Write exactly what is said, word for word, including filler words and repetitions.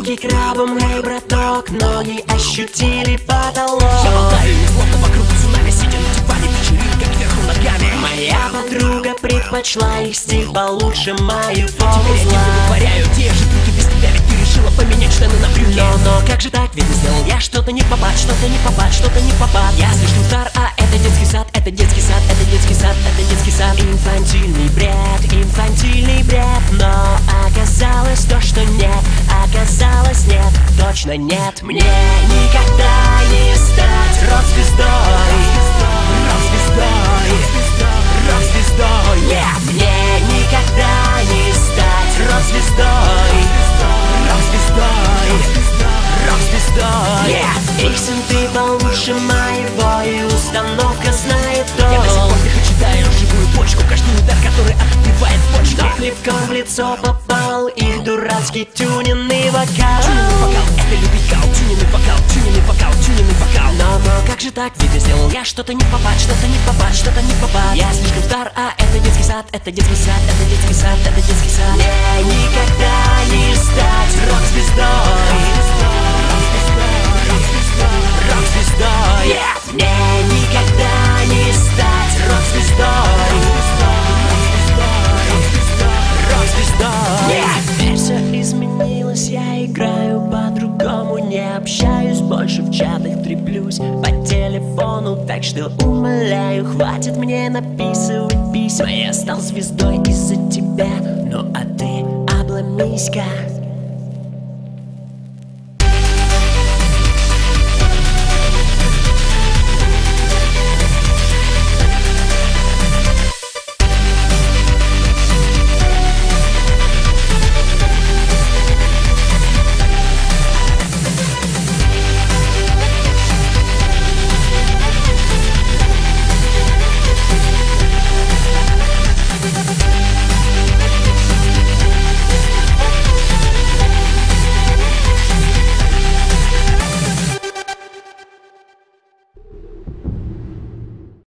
Руки крабом, эй, браток, ноги ощутили потолок. Я болтаю, не словно вокруг цунами, сидя на диване, вечеринка кверху ногами. Моя подруга предпочла их стиль получше мою Теперь я не ползла. вытворяю те же трюки без тебя, ведь ты решила поменять штаны на брюки. Но, но как же так, ведь сделал я что-то не попад, что-то не попад, что-то не попад. Я слишком стар, а это детский сад, это детский сад, это детский сад, это детский сад. Инфантильный бред, инфантильный бред. Но оказалось то, что нет, оказалось нет, точно нет. Мне никогда не стать рок-звездой, рок-звездой, рок-звездой. Нет, мне никогда не стать рок-звездой, рок-звездой, рок-звездой. Их синты получше моего, и установка знает то. Я до сих пор тихо читаю живую почку, каждый удар, который отбивает почки. Но плевком в лицо попал их дурацкий тюненный вокал. Тюненный вокал, это любикал, тюненный вокал, тюненный вокал, тюненный вокал. Но, но как же так, ведь сделал я что-то не попад, что-то не попад, что-то не попад. Я слишком стар, а это детский сад, это детский сад, это детский сад, это детский сад. Мне никогда не стать рок-звездой, рок-звездой. Yeah. Мне никогда не стать рок-звездой, рок-звездой. Yeah. Теперь все изменилось, я играю по-другому, не общаюсь больше в чатах, треплюсь по телефону, так что умоляю, хватит мне написывать письма. Я стал звездой из-за тебя, ну а ты обломись-ка.